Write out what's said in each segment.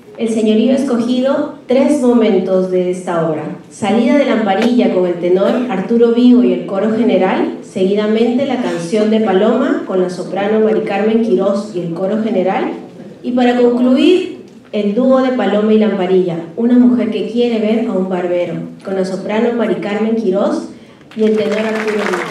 El señorío ha escogido 3 momentos de esta obra: salida de Lamparilla con el tenor Arturo Vigo y el coro general, seguidamente la canción de Paloma con la soprano Mari Carmen Quirós y el coro general, y para concluir el dúo de Paloma y Lamparilla, Una mujer que quiere ver a un barbero, con la soprano Mari Carmen Quirós y el tenor Arturo Vigo.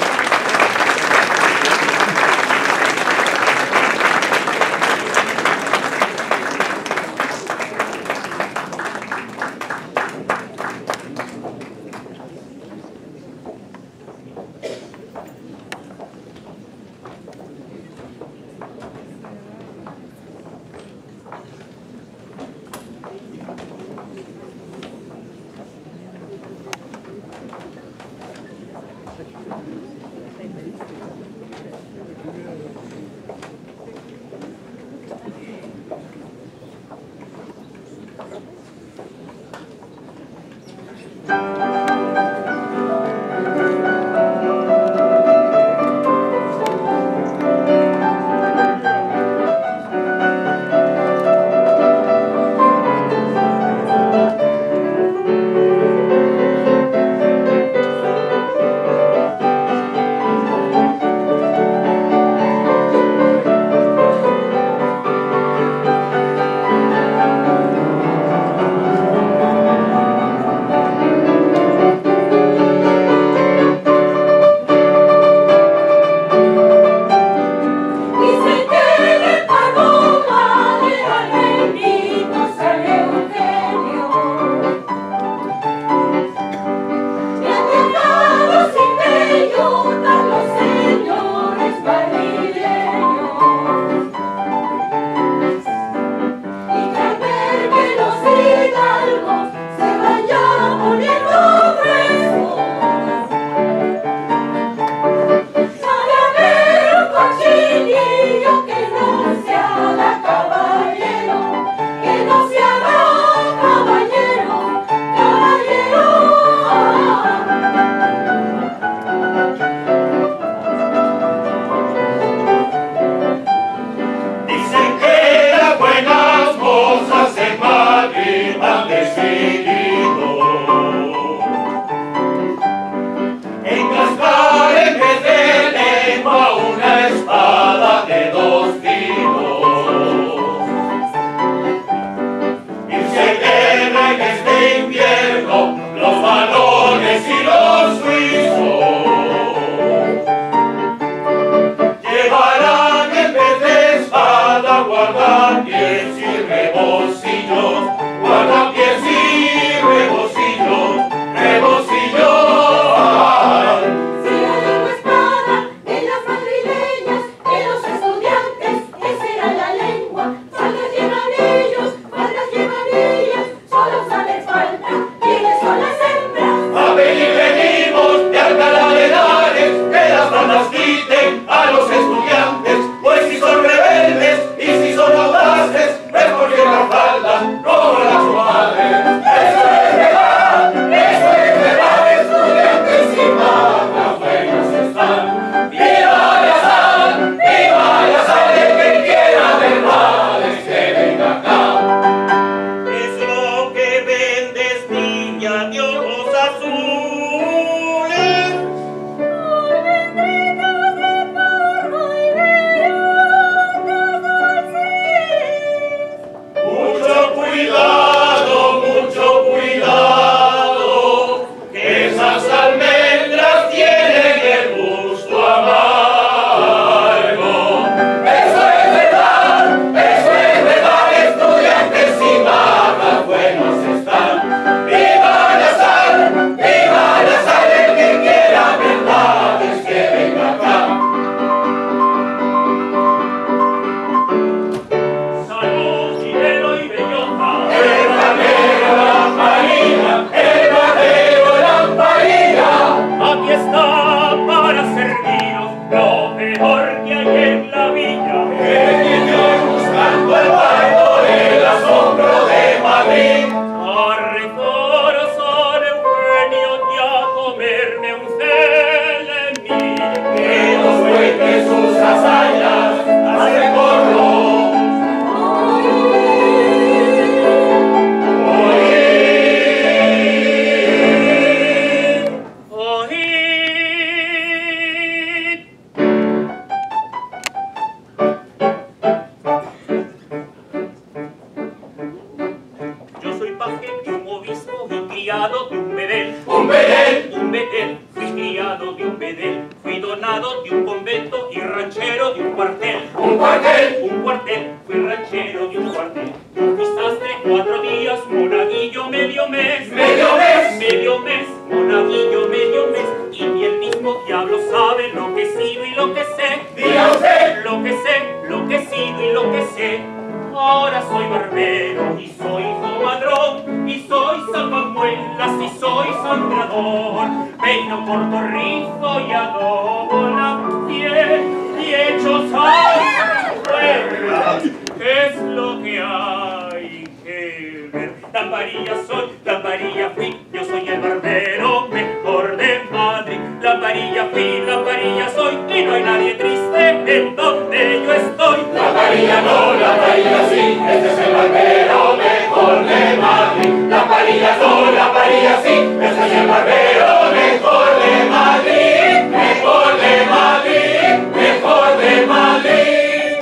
criado de un bedel. Un bedel. Un bedel. Fui criado de un bedel. Fui donado de un convento y ranchero de un cuartel. Un cuartel. Un cuartel. Fui ranchero de un cuartel. Fui sastre 4 días, monaguillo medio mes. Medio mes. Medio mes, monaguillo medio mes. Y ni el mismo diablo sabe lo que he sido y lo que sé. Diga usted. Lo que sé, lo que he sido y lo que sé. Ahora soy barbero y soy comadrón, y soy zapamuelas y soy sangrador. Peino, corto, rizo y adobo la piel y echo sanguijuela. ¿Qué es lo que hay que ver? Lamparilla soy, lamparilla fui, yo soy el barbero mejor de Madrid. Lamparilla fui, lamparilla soy, y no hay nadie triste en donde yo estoy. Lamparilla no, lamparilla sí, este es el barbero mejor de Madrid. Lamparilla no, lamparilla sí, este es el barbero mejor de Madrid. Mejor de Madrid, mejor de Madrid.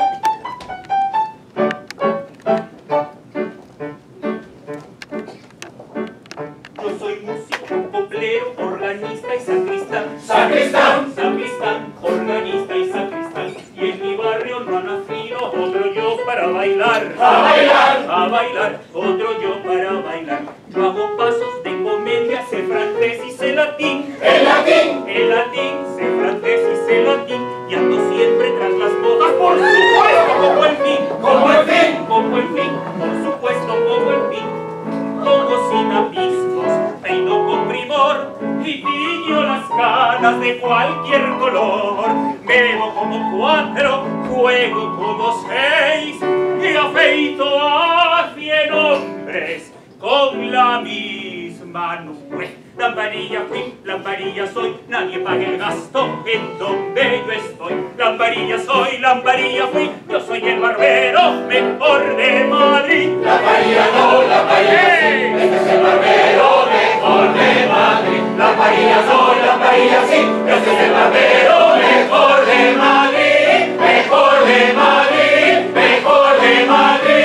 Yo soy músico, coplero, organista y sacristán. Sacristán. Sacristán, organista y sacristán. Y en mi barrio no ha nacido otro yo para bailar. A bailar. A bailar, otro yo para bailar. Yo hago pasos de comedia, sé francés y sé latín. El latín. El latín, sé francés y sé latín. Y ando siempre tras las modas, por supuesto, como el fin. Como el fin. Como el fin, por supuesto, como el fin. Pongo sin apiscos, peino con primor y tiño las canas de cualquier color. Bebo como 4, juego como 6 y afeito a 100 hombres con la misma nube. Lamparilla fui, lamparilla soy, nadie pague el gasto en donde yo estoy. Lamparilla soy, lamparilla fui, yo soy el barbero mejor de Madrid. Lamparilla no, lamparilla sí, este es el barbero mejor de Madrid. Lamparilla no, lamparilla sí, este es el barbero mejor de Madrid. Mejor de Madrid, mejor de Madrid.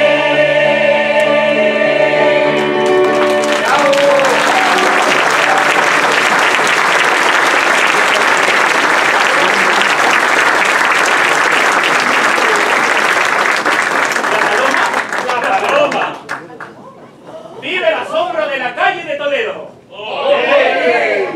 La paloma. ¡Vive el asombro de la calle de Toledo! ¡Olé!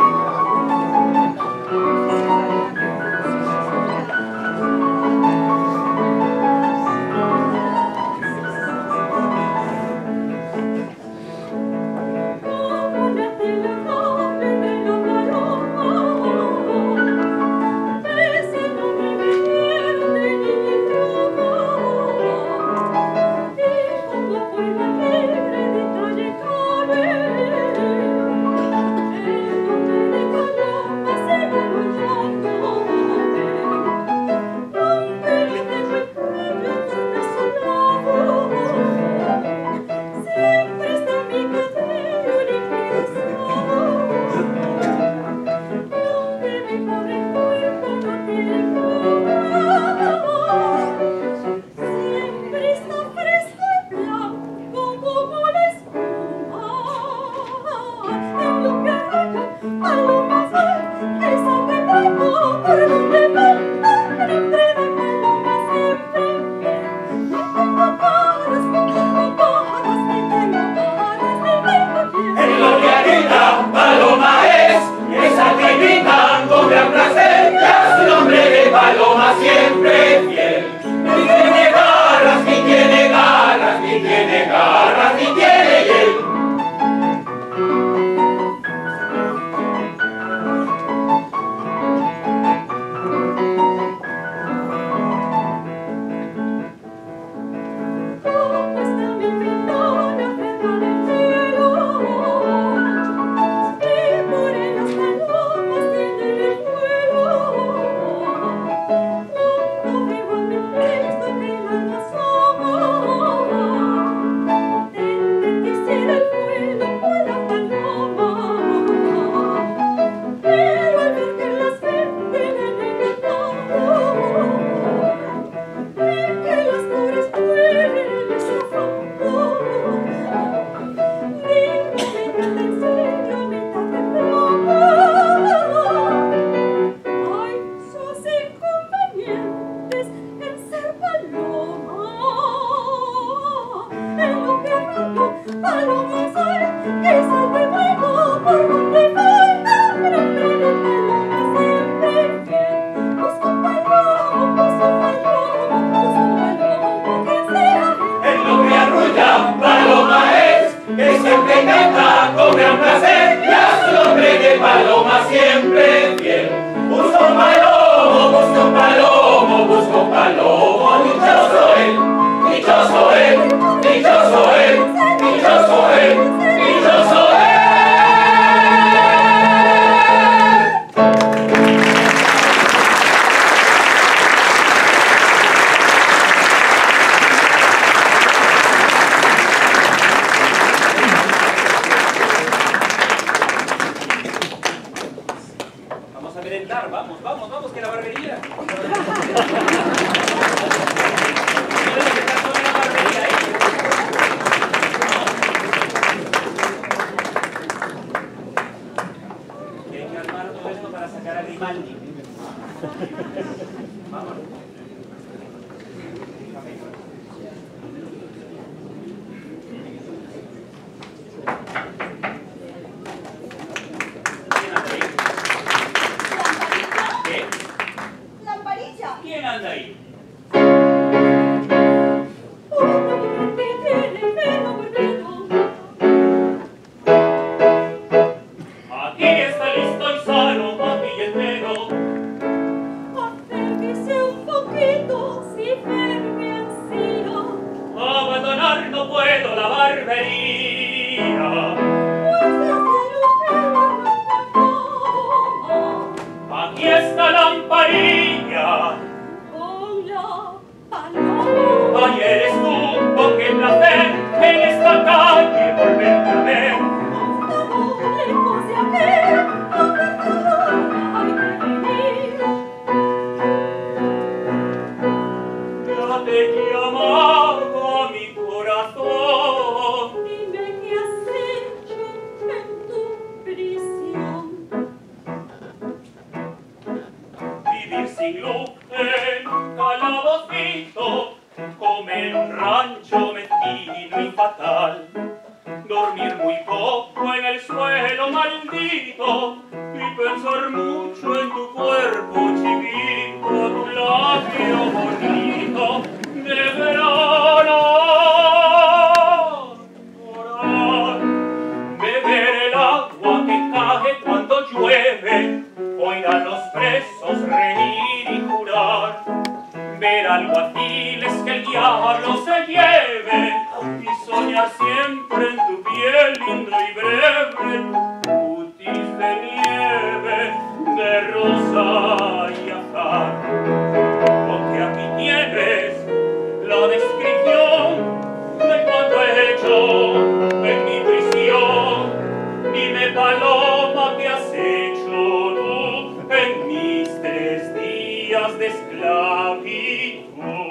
¿Quién anda ahí? Aquí está listo y sano, papilletero. Acérquese un poquito, si verme ansío. Abandonar no puedo la barbería. Aquí está la lamparilla. Ay, eres tú, oh qué placer, en esta calle volverte a ver. Ya te he llamado a mi corazón. Dime qué has hecho en tu prisión. Vivir sin luz en calabocito, comer en un rancho mezquino y fatal, dormir muy poco en el suelo maldito y pensar mucho en tu cuerpo chiquito, tu labio bonito de verano. Orar, beber el agua que cae cuando llueve, oír a los presos reír y jurar, ver alguaciles que el diablo se lleve y soñar siempre en tu piel lindo y breve, cutis de nieve, de rosa y azar. Porque aquí tienes la descripción de cuanto he hecho en mi prisión. Dime, paloma, ¿qué has hecho tú en mis 3 días de esclavitud?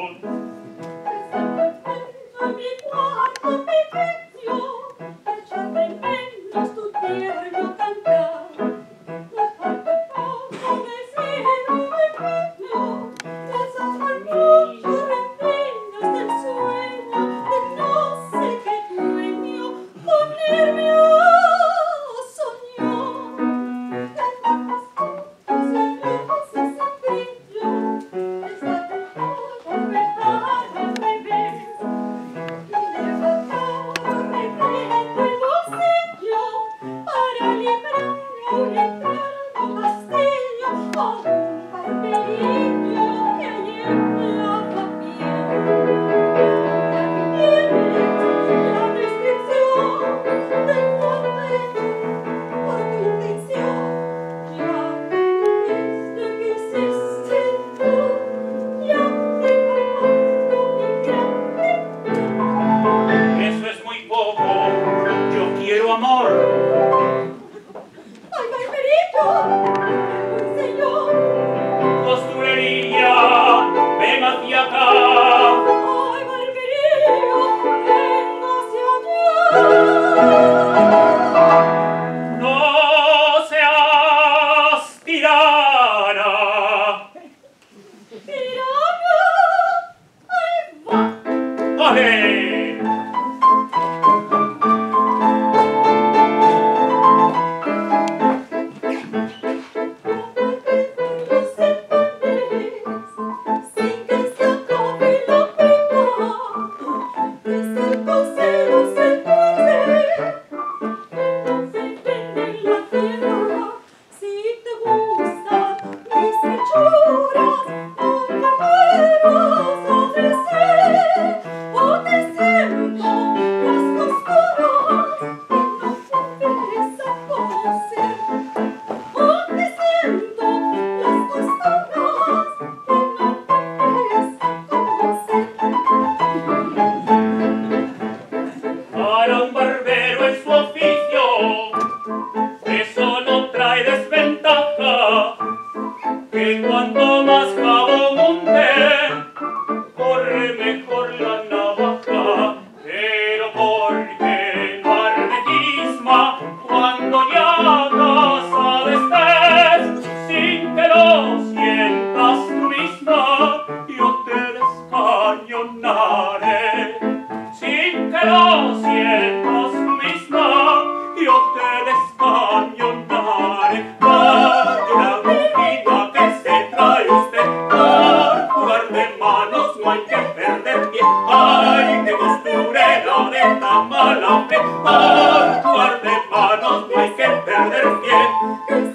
En mi cuarto pequeño, echando en menos tu tierno cantar. Nos falta poco de cielo pequeño, desahogar muchos refrinos del sueño, de no sé qué dueño, ponerme a soñar. En tantas cosas y lejos ese brillo, está todo dejar al revés. Para librar un eterno castillo o un barberillo que hay en la familia. Tienes la descripción de cuanto hecho por tu intención. Ya viste que hiciste tú, ya te conozco mi grande. Eso es muy poco, yo quiero amor. ¡Ay, barberito! ¡Un señor! Costurería, ven hacia acá. ¡Ay, barberillo! ¡Ven hacia allá! No seas tirana. ¡Tirana! ¡Ahí va! ¡Ole! Sin que se acabe la pena, desde el caucero se puede, entonces vende la tierra. Si te gustan mis hechuras, no te vuelvas a ofrecer, o te siento las costuras que no puedes a conocer. Oh, te siento las costuras que no puedes conocer. Para un barbero es su oficio, eso no trae desventaja, que cuanto más jabón unte, corre mejor la navaja. Pero porque no arretisma cuando ya casado estés, sin que lo sientas. sientas misma, yo te descañonaré por una agujita que se trae usted. Por jugar de manos no hay que perder pie. Ay, qué costurera de tan mala fe. Por jugar de manos no hay que perder pie.